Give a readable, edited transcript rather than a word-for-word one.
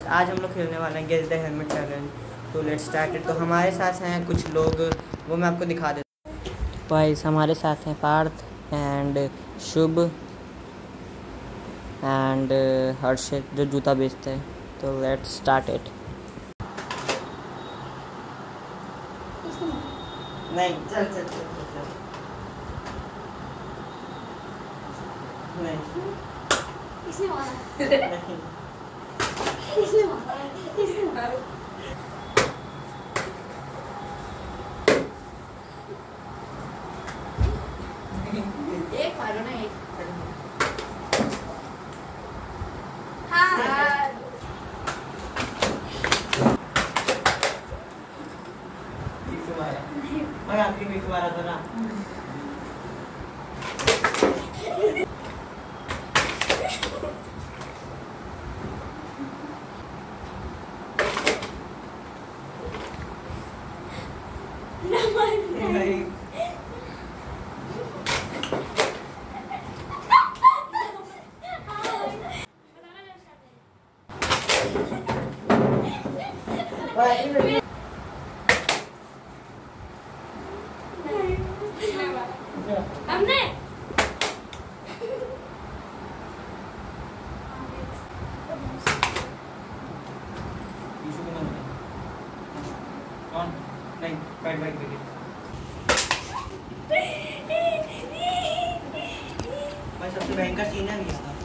आज हम लोग खेलने वाले हैं गेस द हेलमेट चैलेंज। तो लेट्स स्टार्ट इट। तो हमारे साथ हैं कुछ लोग, वो मैं आपको दिखा देता हूँ। गाइस हमारे साथ हैं पार्थ एंड शुभ एंड हर्षित जो जूता बेचते हैं। तो लेट्स स्टार्ट इट। नहीं चल चल चल चल चल नहीं इसने मारा नहीं इसने मारा एक मारो ना एक। हाँ मैं आखिरी में मारा था ना। नहीं हमने कौन नहीं बैठ बैठ बैठ भाई सबसे भयंकर सीन है ये।